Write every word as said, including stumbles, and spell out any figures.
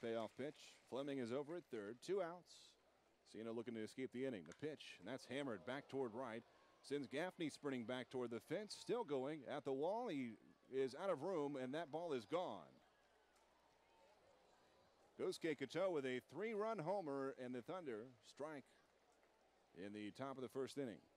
Payoff pitch. Fleming is over at third. Two outs. Siena looking to escape the inning. The pitch, and that's hammered back toward right. Sends Gaffney sprinting back toward the fence. Still going at the wall. He is out of room, and that ball is gone. Gosuke Katoh with a three-run homer, and the Thunder strike in the top of the first inning.